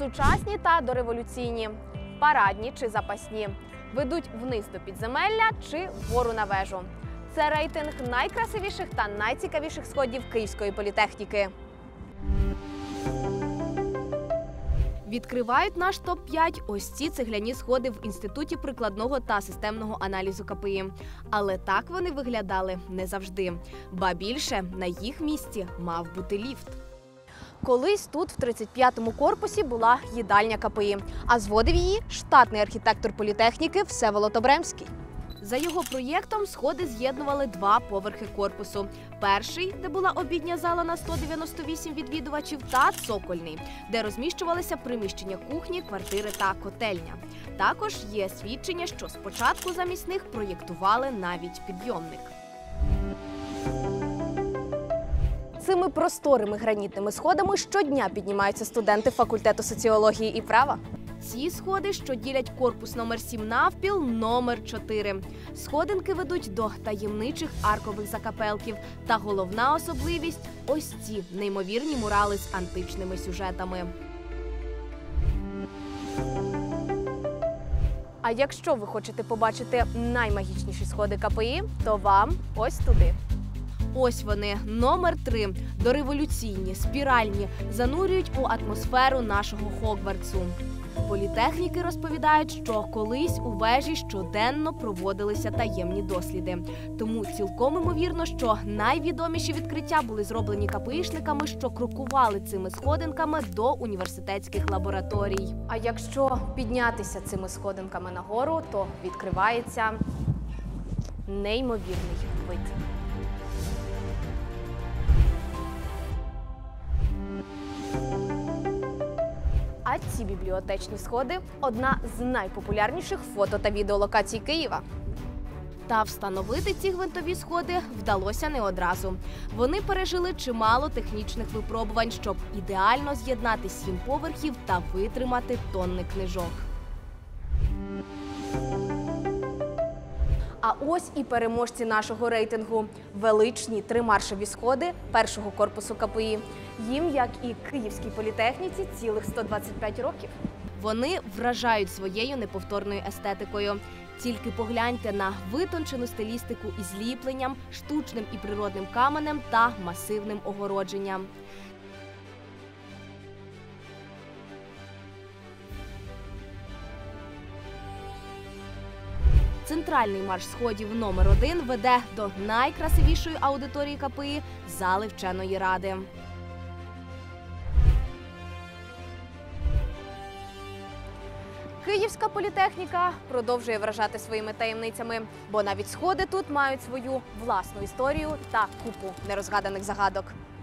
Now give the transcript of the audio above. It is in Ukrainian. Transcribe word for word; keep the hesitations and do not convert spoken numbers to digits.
Сучасні та дореволюційні, парадні чи запасні, ведуть вниз до підземелля чи вгору на вежу. Це рейтинг найкрасивіших та найцікавіших сходів Київської політехніки. Відкривають наш топ п'ять ось ці цегляні сходи в Інституті прикладного та системного аналізу КПІ. Але так вони виглядали не завжди. Ба більше, на їх місці мав бути ліфт. Колись тут, в тридцять п'ятому корпусі, була їдальня КПІ, а зводив її штатний архітектор політехніки Всеволод Обремський. За його проєктом сходи з'єднували два поверхи корпусу. Перший, де була обідня зала на сто дев'яносто вісім відвідувачів, та цокольний, де розміщувалися приміщення кухні, квартири та котельня. Також є свідчення, що спочатку замість них проєктували навіть підйомник. Цими просторими гранітними сходами щодня піднімаються студенти факультету соціології і права. Ці сходи, що ділять корпус номер сім навпіл, номер чотири. Сходинки ведуть до таємничих аркових закапелків. Та головна особливість – ось ці неймовірні мурали з античними сюжетами. А якщо ви хочете побачити наймагічніші сходи КПІ, то вам ось туди. Ось вони, номер три. Дореволюційні, спіральні, занурюють у атмосферу нашого Хогвартсу. Політехніки розповідають, що колись у вежі щоденно проводилися таємні досліди. Тому цілком імовірно, що найвідоміші відкриття були зроблені КПІшниками, що крокували цими сходинками до університетських лабораторій. А якщо піднятися цими сходинками нагору, то відкривається неймовірний вид. А ці бібліотечні сходи – одна з найпопулярніших фото- та відеолокацій Києва. Та встановити ці гвинтові сходи вдалося не одразу. Вони пережили чимало технічних випробувань, щоб ідеально з'єднати сім поверхів та витримати тонни книжок. А ось і переможці нашого рейтингу – величні тримаршові сходи першого корпусу КПІ. Їм, як і Київській політехніці, цілих сто двадцять п'ять років. Вони вражають своєю неповторною естетикою. Тільки погляньте на витончену стилістику із ліпленням, штучним і природним каменем та масивним огородженням. Центральний марш сходів номер один веде до найкрасивішої аудиторії КПІ – зали вченої ради. Київська політехніка продовжує вражати своїми таємницями, бо навіть сходи тут мають свою власну історію та купу нерозгаданих загадок.